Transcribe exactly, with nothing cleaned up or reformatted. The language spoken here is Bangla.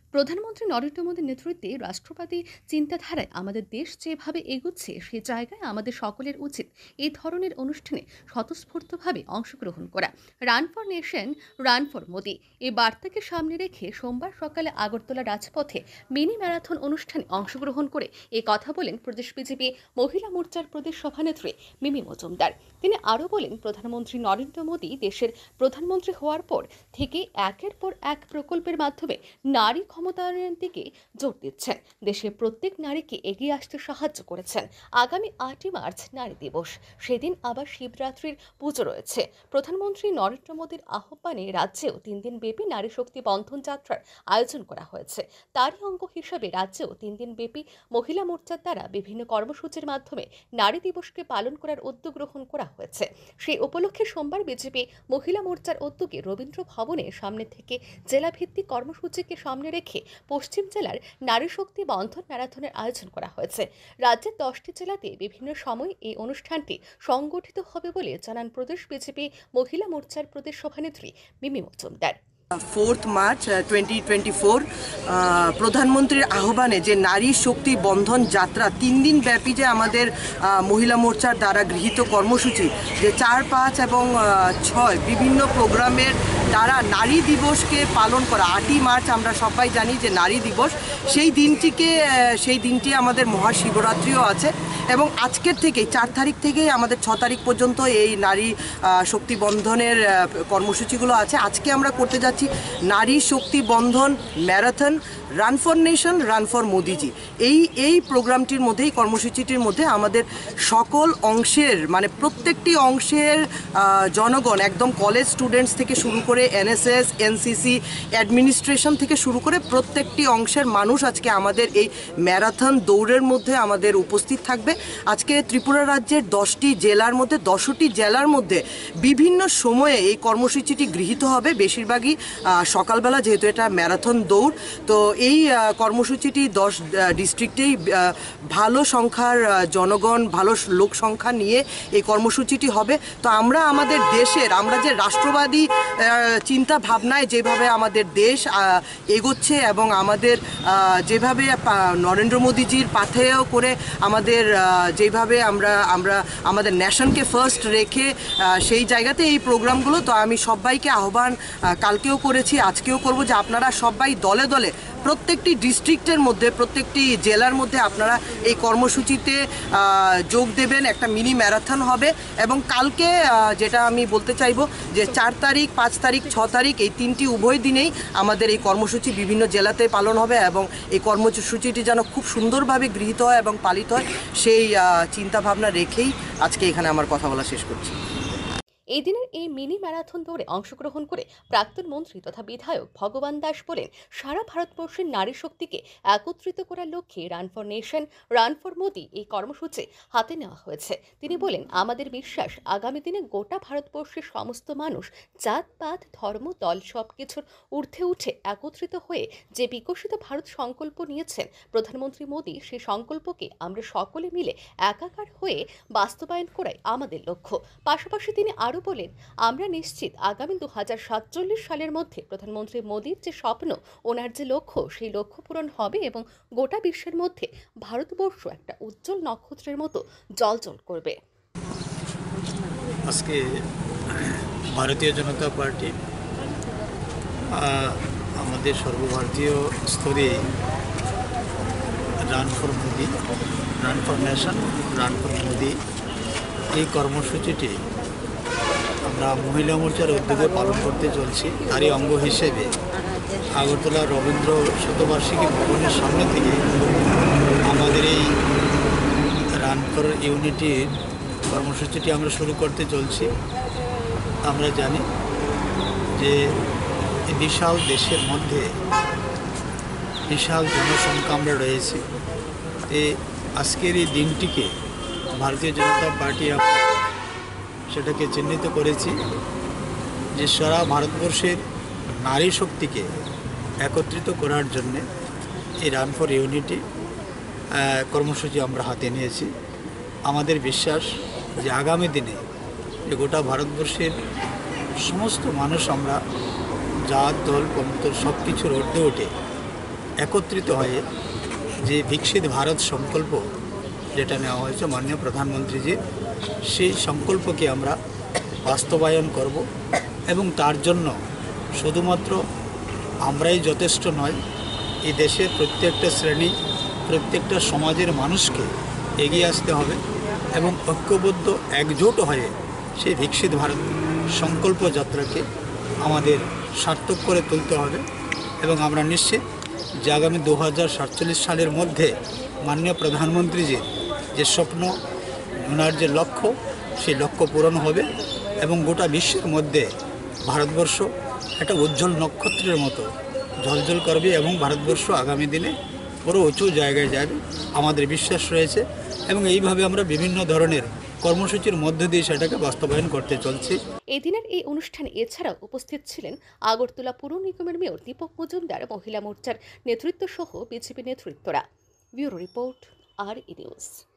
প্রধানমন্ত্রী নরেন্দ্র মোদীর নেতৃত্বে রাষ্ট্রবাদী চিন্তাধারায় আমাদের দেশ যেভাবে এগুচ্ছে সে জায়গায় আমাদের সকলের উচিত এই ধরনের অনুষ্ঠানে স্বতঃস্ফূর্তভাবে অংশগ্রহণ করা। Run for nation, run for Modi এই বার্তাকে সামনে রেখে সোমবার সকালে আগরতলা রাজপথে মিনি ম্যারাথন অনুষ্ঠানে অংশগ্রহণ করে এ কথা বলেন প্রদেশ বিজেপি মহিলা মোর্চার প্রদেশ সভানেত্রী মিমি মজুমদার। তিনি আরও বলেন, প্রধানমন্ত্রী নরেন্দ্র মোদী দেশের প্রধানমন্ত্রী হওয়ার পর থেকে একের পর এক প্রকল্পের মাধ্যমে নারী ক্ষমতায়নের দিকে জোর দিচ্ছেন, দেশের প্রত্যেক নারীকে এগিয়ে আসতে সাহায্য করেছেন। আগামী আটই মার্চ নারী দিবস, সেদিন আবার শিবরাত্রির পুজো রয়েছে। প্রধানমন্ত্রী নরেন্দ্র মোদীর আহ্বানে রাজ্যেও তিন দিন ব্যাপী নারী শক্তি বন্ধন যাত্রার আয়োজন করা হয়েছে। তারই অঙ্গ হিসাবে রাজ্যেও তিন দিন ব্যাপী মহিলা মোর্চার দ্বারা বিভিন্ন কর্মসূচির মাধ্যমে নারী দিবসকে পালন করার উদ্যোগ গ্রহণ করা হয়েছে। সেই উপলক্ষে সোমবার বিজেপি মহিলা মোর্চার উদ্যোগে রবীন্দ্র ভবনের সামনে থেকে জেলাভিত্তিক কর্মসূচিকে সামনে রেখে পশ্চিম জেলার নারী শক্তি বন্ধন ম্যারাথনের আয়োজন করা হয়েছে। রাজ্যের দশটি জেলাতে বিভিন্ন সময় এই অনুষ্ঠানটি সংগঠিত হবে বলে জানান প্রদেশ বিজেপি মহিলা মোর্চার প্রদেশ সভানেত্রী Mimi Majumdar. Fourth March twenty twenty four প্রধানমন্ত্রীর আহ্বানে যে নারী শক্তি বন্ধন যাত্রা তিন দিন ব্যাপী যে আমাদের মহিলা মোর্চার দ্বারা গৃহীত কর্মসূচি, যে চার পাঁচ এবং ছয় বিভিন্ন প্রোগ্রামের দ্বারা নারী দিবসকে পালন করা। আটই মার্চ আমরা সবাই জানি যে নারী দিবস, সেই দিনটিকে সেই দিনটি আমাদের মহাশিবরাত্রিও আছে এবং আজকের থেকেই চার তারিখ থেকেই আমাদের ছ তারিখ পর্যন্ত এই নারী শক্তি বন্ধনের কর্মসূচিগুলো আছে। আজকে আমরা করতে যাচ্ছি নারী শক্তি বন্ধন marathon, run for nation, run for Modiji. এই এই প্রোগ্রামটির মধ্যে, এই কর্মসূচিটির মধ্যে আমাদের সকল অংশের মানে প্রত্যেকটি অংশের জনগণ, একদম কলেজ স্টুডেন্টস থেকে শুরু করে এনএসএস, এনসিসি, অ্যাডমিনিস্ট্রেশন থেকে শুরু করে প্রত্যেকটি অংশের মানুষ আজকে আমাদের এই ম্যারাথন দৌড়ের মধ্যে আমাদের উপস্থিত থাকবে। আজকে ত্রিপুরা রাজ্যের দশটি জেলার মধ্যে দশটি জেলার মধ্যে বিভিন্ন সময়ে এই কর্মসূচিটি গৃহীত হবে, বেশিরভাগই সকালবেলা, যেহেতু এটা ম্যারাথন দৌড়। তো এই কর্মসূচিটি দশ ডিস্ট্রিক্টেই ভালো সংখ্যার জনগণ, ভালো লোক সংখ্যা নিয়ে এই কর্মসূচিটি হবে। তো আমরা আমাদের দেশের, আমরা যে রাষ্ট্রবাদী চিন্তা ভাবনায় যেভাবে আমাদের দেশ এগোচ্ছে এবং আমাদের যেভাবে নরেন্দ্র মোদীজির পাথেয় করে আমাদের যেভাবে আমরা আমরা আমাদের ন্যাশনকে ফার্স্ট রেখে সেই জায়গাতে এই প্রোগ্রামগুলো। তো আমি সবাইকে আহ্বান কালকেও করেছি, আজকেও করব, যে আপনারা সবাই দলে দলে প্রত্যেকটি ডিস্ট্রিক্টের মধ্যে, প্রত্যেকটি জেলার মধ্যে আপনারা এই কর্মসূচিতে যোগ দেবেন। একটা মিনি ম্যারাথন হবে এবং কালকে যেটা আমি বলতে চাইবো যে চার তারিখ, পাঁচ তারিখ, ছ তারিখ এই তিনটি উভয় দিনেই আমাদের এই কর্মসূচি বিভিন্ন জেলাতে পালন হবে এবং এই কর্মসূচিটি যেন খুব সুন্দরভাবে গৃহীত হয় এবং পালিত হয়, সেই চিন্তাভাবনা রেখেই আজকে এখানে আমার কথা বলা শেষ করছি। এই দিনের এই মিনি ম্যারাথন দৌড়ে অংশগ্রহণ করে প্রাক্তন মন্ত্রী তথা বিধায়ক ভগবান দাস বলেন, সারা ভারতবর্ষের নারী শক্তিকে একত্রিত করার লক্ষ্যে run for nation, run for Modi এই কর্মসূচি হাতে নেওয়া হয়েছে। তিনি বলেন, আমাদের বিশ্বাস আগামী দিনে গোটা ভারতবর্ষের সমস্ত মানুষ জাতপাত, ধর্ম, দল সবকিছুর ঊর্ধ্বে উঠে একত্রিত হয়ে যে বিকশিত ভারত সংকল্প নিয়েছেন প্রধানমন্ত্রী মোদী, সেই সংকল্পকে আমরা সকলে মিলে একাকার হয়ে বাস্তবায়ন করাই আমাদের লক্ষ্য। পাশাপাশি তিনি আরও বলেন, আমরা নিশ্চিত আগামী দু হাজার সাতচল্লিশ সালের মধ্যে প্রধানমন্ত্রী মোদীর যে স্বপ্ন, ওনার যে লক্ষ্য, সেই লক্ষ্য পূরণ হবে এবং গোটা বিশ্বের মধ্যে ভারতবর্ষ একটা উজ্জ্বল নক্ষত্রের মতো জ্বলজ্বল করবে। আজকে ভারতীয় জনতা পার্টি আমাদের সর্বভারতীয় স্তরে run for Modi, run for nation, run for Modi এই কর্মসূচিটি আমরা মহিলা মোর্চার উদ্যোগে পালন করতে চলছি। তারই অঙ্গ হিসেবে আগরতলা রবীন্দ্র শতবার্ষিকী ভবনের সামনে থেকে আমাদের এই রান ফর ইউনিটির কর্মসূচিটি আমরা শুরু করতে চলছি। আমরা জানি যে এই বিশাল দেশের মধ্যে বিশাল জনসংখ্যা আমরা রয়েছি। এই আজকের এই দিনটিকে ভারতীয় জনতা পার্টি সেটাকে চিহ্নিত করেছি যে সারা ভারতবর্ষের নারী শক্তিকে একত্রিত করার জন্যে এই রান ফর ইউনিটি কর্মসূচি আমরা হাতে নিয়েছি। আমাদের বিশ্বাস যে আগামী দিনে যে গোটা ভারতবর্ষের সমস্ত মানুষ আমরা জাত, দল, পন্থ সব কিছুর ঊর্ধ্বে উঠে একত্রিত হয়ে যে বিকশিত ভারত সংকল্প যেটা নেওয়া হয়েছে মাননীয় প্রধানমন্ত্রীজির, সেই সংকল্পকে আমরা বাস্তবায়ন করব এবং তার জন্য শুধুমাত্র আমরাই যথেষ্ট নয়, এই দেশের প্রত্যেকটা শ্রেণী, প্রত্যেকটা সমাজের মানুষকে এগিয়ে আসতে হবে এবং ঐক্যবদ্ধ একজোট হয়ে সেই বিকশিত ভারত সংকল্প যাত্রাকে আমাদের সার্থক করে তুলতে হবে। এবং আমরা নিশ্চিত যে আগামী দু হাজার সাতচল্লিশ সালের মধ্যে মাননীয় প্রধানমন্ত্রীজির যে স্বপ্ন, ওনার যে লক্ষ্য, সেই লক্ষ্য পূরণ হবে এবং গোটা বিশ্বের মধ্যে ভারতবর্ষ একটা উজ্জ্বল নক্ষত্রের মতো ঝলঝল করবে এবং ভারতবর্ষ আগামী দিনে বড় উঁচু জায়গায় যাবে আমাদের বিশ্বাস রয়েছে। এবং এইভাবে আমরা বিভিন্ন ধরনের কর্মসূচির মধ্য দিয়ে সেটাকে বাস্তবায়ন করতে চলছি। এই দিনের এই অনুষ্ঠানে এছাড়াও উপস্থিত ছিলেন আগরতলা পুর নিগমের মেয়র দীপক মজুমদার, মহিলা মোর্চার নেতৃত্ব সহ বিজেপি নেতৃত্বরা। Bureau report, R E news.